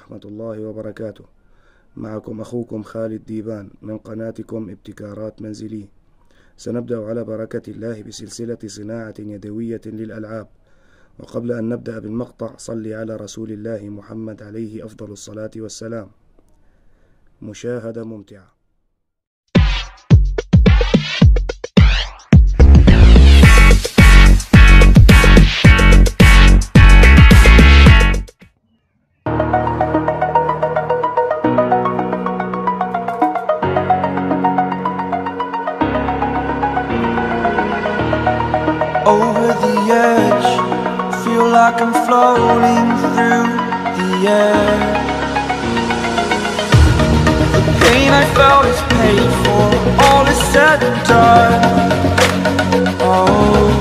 ورحمة الله وبركاته. معكم أخوكم خالد ديبان من قناتكم ابتكارات منزلية. سنبدأ على بركة الله بسلسلة صناعة يدوية للألعاب. وقبل أن نبدأ بالمقطع صلي على رسول الله محمد عليه أفضل الصلاة والسلام. مشاهدة ممتعة. Over the edge, feel like I'm floating through the air. The pain I felt is paid for, all is said and done. Oh,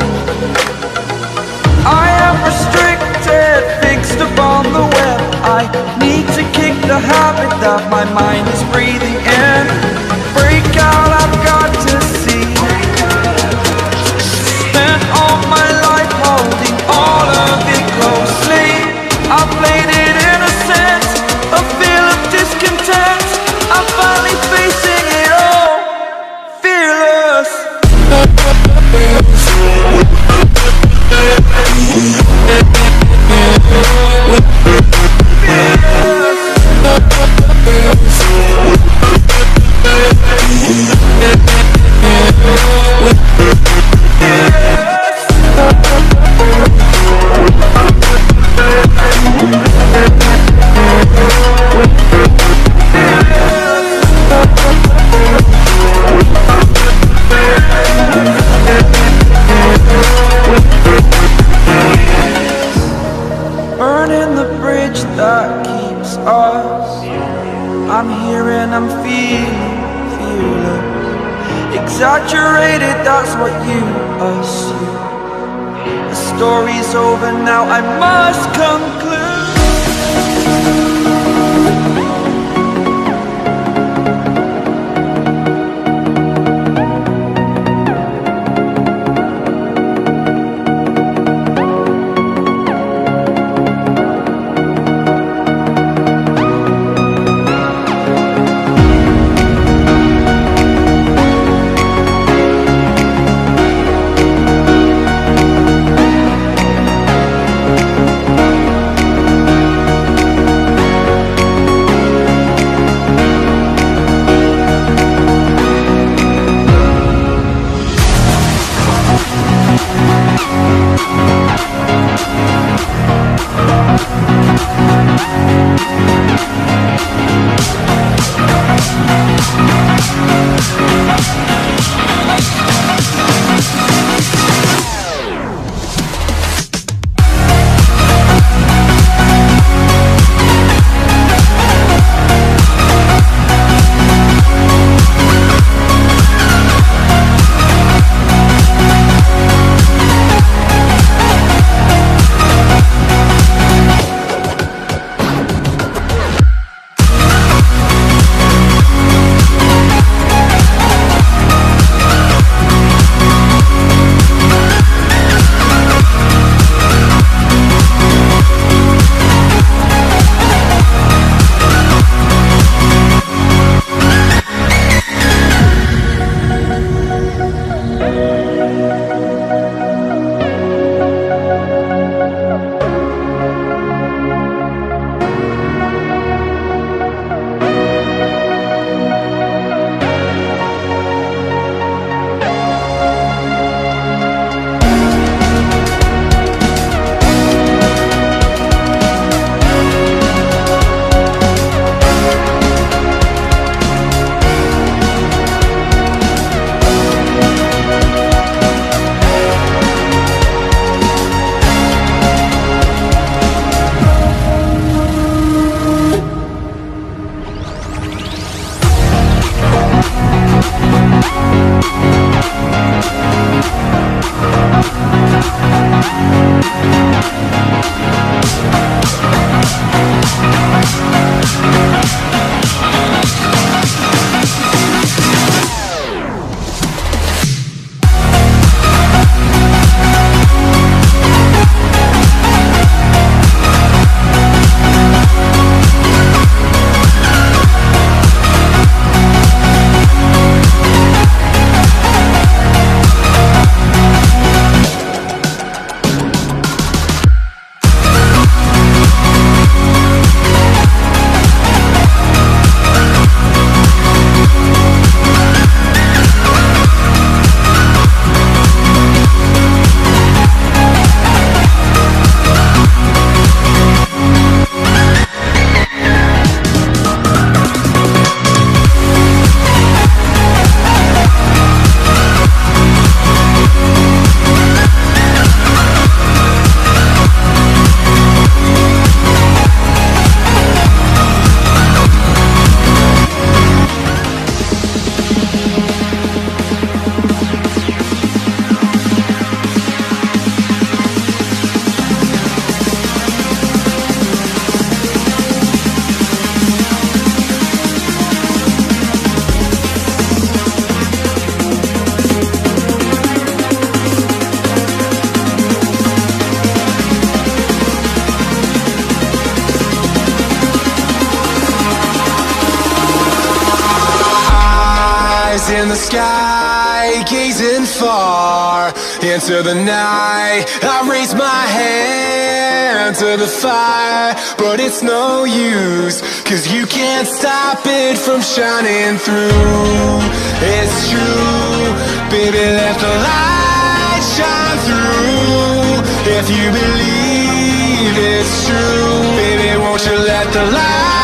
I am restricted, fixed upon the web. I need to kick the habit that my mind is breathing in. Break out, I've got to see. Spent all my life holding all of it closely. I played it innocent, a feel of discontent. I'm finally facing it all, fearless. Burning the bridge that keeps us. I'm here and I'm feeling fearless. Exaggerated, that's what you assume. The story's over now, I must conclude. in the sky, gazing far into the night. I raise my hand to the fire, but it's no use, 'cause you can't stop it from shining through. It's true, baby, let the light shine through. If you believe it's true, baby, won't you let the light